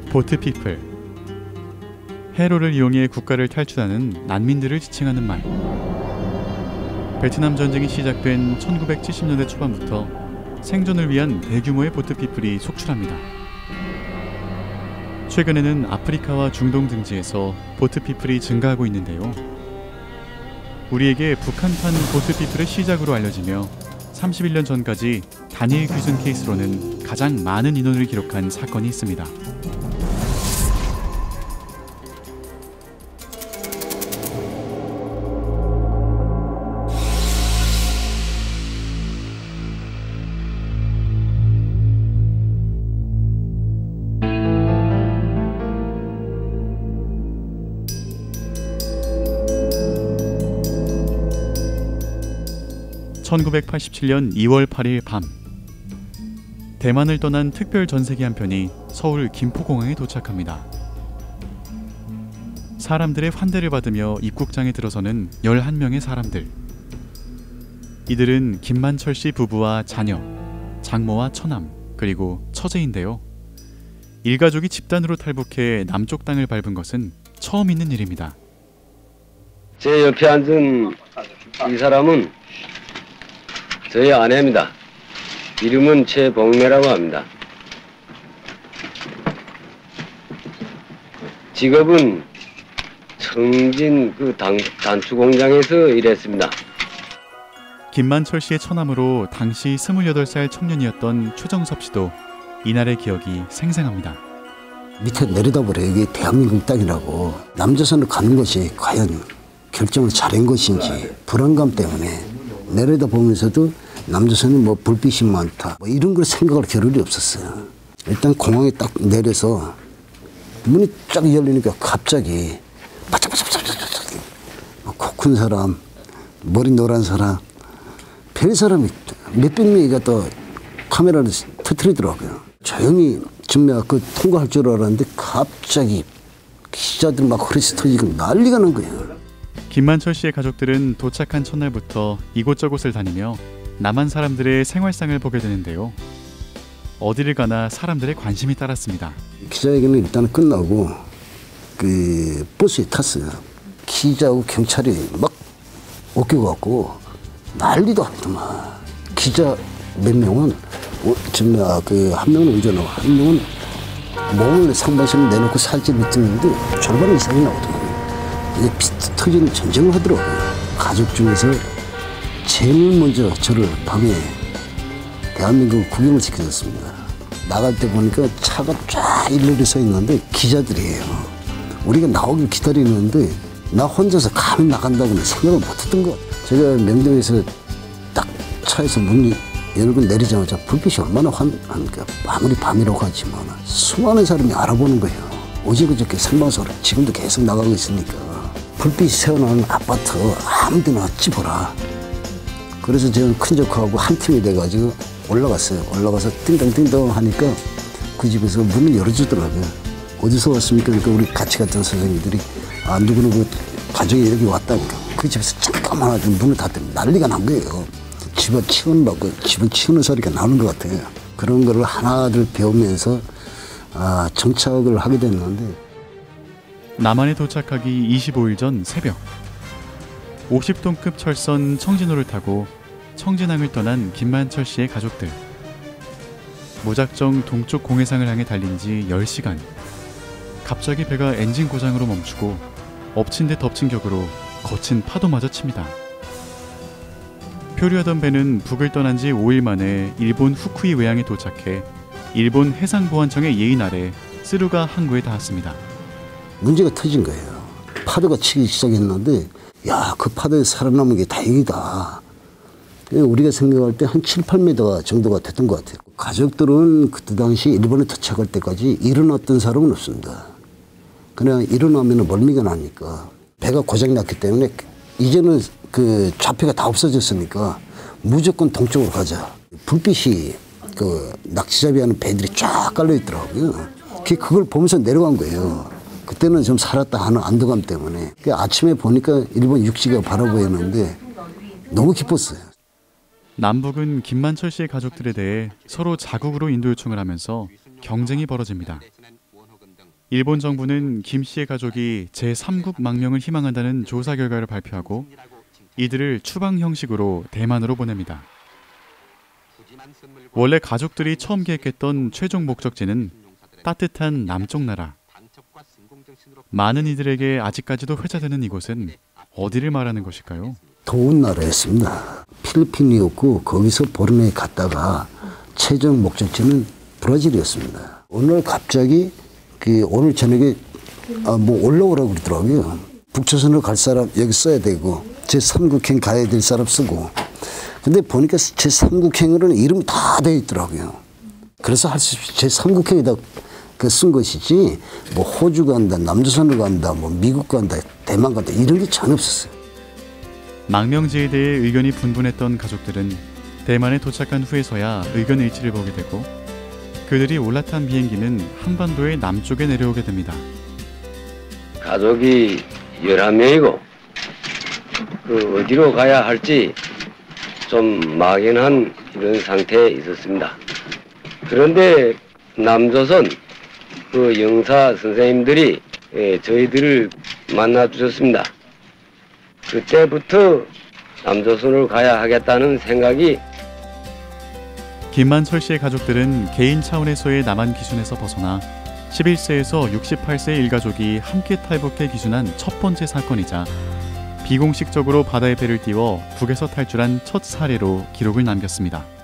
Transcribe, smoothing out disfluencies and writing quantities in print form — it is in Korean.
보트피플. 해로를 이용해 국가를 탈출하는 난민들을 지칭하는 말. 베트남 전쟁이 시작된 1970년대 초반부터 생존을 위한 대규모의 보트피플이 속출합니다. 최근에는 아프리카와 중동 등지에서 보트피플이 증가하고 있는데요. 우리에게 북한판 보트피플의 시작으로 알려지며 31년 전까지 단일 귀순 케이스로는 가장 많은 인원을 기록한 사건이 있습니다. (1987년 2월 8일) 밤, 대만을 떠난 특별 전세기 한 편이 서울 김포공항에 도착합니다. 사람들의 환대를 받으며 입국장에 들어서는 11명의 사람들. 이들은 김만철 씨 부부와 자녀, 장모와 처남, 그리고 처제인데요. 일가족이 집단으로 탈북해 남쪽 땅을 밟은 것은 처음 있는 일입니다. 제 옆에 앉은 이 사람은 저희 아내입니다. 이름은 최복매라고 합니다. 직업은 청진 단추 공장에서 일했습니다. 김만철 씨의 처남으로 당시 28살 청년이었던 최정섭 씨도 이날의 기억이 생생합니다. 밑에 내려다보래. 이게 대한민국 땅이라고. 남조선을 가는 것이 과연 결정을 잘한 것인지 불안감 때문에 내려다보면서도 남조선이 뭐 불빛이 많다 뭐 이런 걸 생각할 겨를이 없었어요. 일단 공항에 딱 내려서 문이 쫙 열리니까 갑자기 바짝바짝바짝바짝 코 큰 사람, 머리 노란 사람, 별 사람이 몇백 명이가 또 카메라를 터뜨리더라고요. 조용히 정말 통과할 줄 알았는데 갑자기 기자들 막 허리스 터지고 난리가 난 거예요. 김만철 씨의 가족들은 도착한 첫날부터 이곳저곳을 다니며 남한 사람들의 생활상을 보게 되는데요. 어디를 가나 사람들의 관심이 따랐습니다. 기자회견은 일단 끝나고 그 버스에 탔어요. 기자하고 경찰이 막 옥겨갖고 난리도 아니더만. 기자 몇 명은 한 명은 운전하고 한 명은 몸을 상반신을 내놓고 사진을 찍는데 절반 이상이 나오더만. 이게 피 터지는 전쟁을 하더라고요. 가족 중에서 제일 먼저 저를 밤에 대한민국 구경을 시켜줬습니다. 나갈 때 보니까 차가 쫙 일렬이 서 있는데 기자들이에요. 우리가 나오길 기다리는데 나 혼자서 감히 나간다고는 생각을 못했던 것 같아요. 제가 명동에서 딱 차에서 문 열고 내리자마자 불빛이 얼마나 환한가. 아무리 밤이라고 하지만 수많은 사람이 알아보는 거예요. 어저께 생방송을 지금도 계속 나가고 있으니까. 불빛이 새어나오는 아파트 아무데나 찝어라. 그래서 저는 큰족하고 한 팀이 돼가지고 올라갔어요. 올라가서 띵동띵동 하니까 그 집에서 문을 열어주더라고요. 어디서 왔습니까? 그러니까 우리 같이 갔던 선생님들이 누구는 그 가족이 이렇게 왔다니까. 그 집에서 잠깐만 하더니 문을 닫더니 난리가 난 거예요. 집을 치우는 소리가 나는 것 같아요. 그런 거를 하나둘 배우면서 정착을 하게 됐는데. 남한에 도착하기 25일 전 새벽, 50톤급 철선 청진호를 타고 청진항을 떠난 김만철 씨의 가족들. 무작정 동쪽 공해상을 향해 달린 지 10시간. 갑자기 배가 엔진 고장으로 멈추고 엎친 데 덮친 격으로 거친 파도마저 칩니다. 표류하던 배는 북을 떠난 지 5일 만에 일본 후쿠이 외항에 도착해 일본 해상보안청의 예의 아래 스루가 항구에 닿았습니다. 문제가 터진 거예요. 파도가 치기 시작했는데 그 파도에 살아남은 게 다행이다. 우리가 생각할 때 한 7, 8m 정도가 됐던 것 같아요. 가족들은 그때 당시 일본에 도착할 때까지 일어났던 사람은 없습니다. 그냥 일어나면 멀미가 나니까. 배가 고장났기 때문에 이제는 그 좌표가 다 없어졌으니까 무조건 동쪽으로 가자. 불빛이 그 낚시잡이하는 배들이 쫙 깔려 있더라고요. 그걸 보면서 내려간 거예요. 그때는 좀 살았다 하는 안도감 때문에. 아침에 보니까 일본 육지가 바라보였는데 너무 기뻤어요. 남북은 김만철 씨의 가족들에 대해 서로 자국으로 인도 요청을 하면서 경쟁이 벌어집니다. 일본 정부는 김 씨의 가족이 제3국 망명을 희망한다는 조사 결과를 발표하고 이들을 추방 형식으로 대만으로 보냅니다. 원래 가족들이 처음 계획했던 최종 목적지는 따뜻한 남쪽 나라. 많은 이들에게 아직까지도 회자되는 이곳은 어디를 말하는 것일까요? 더운 나라였습니다. 필리핀이었고 거기서 보르네에 갔다가 최종 목적지는 브라질이었습니다. 오늘 갑자기 오늘 저녁에 뭐 올라오라고 그러더라고요. 북조선으로 갈 사람 여기 써야 되고 제3국행 가야 될 사람 쓰고. 근데 보니까 제3국행으로는 이름이 다 되어 있더라고요. 그래서 할 수 없이 제3국행에다 쓴 것이지 뭐 호주 간다, 남조선으로 간다, 뭐 미국 간다, 대만 간다 이런 게 전혀 없었어요. 망명지에 대해 의견이 분분했던 가족들은 대만에 도착한 후에서야 의견 일치를 보게 되고 그들이 올라탄 비행기는 한반도의 남쪽에 내려오게 됩니다. 가족이 11명이고 어디로 가야 할지 좀 막연한 이런 상태에 있었습니다. 그런데 남조선 영사 선생님들이 저희들을 만나 주셨습니다. 그때부터 남조선으로 가야 하겠다는 생각이. 김만철 씨의 가족들은 개인 차원에서의 남한 기순에서 벗어나 11세에서 68세 일가족이 함께 탈북해 기순한 첫 번째 사건이자 비공식적으로 바다의 배를 띄워 북에서 탈출한 첫 사례로 기록을 남겼습니다.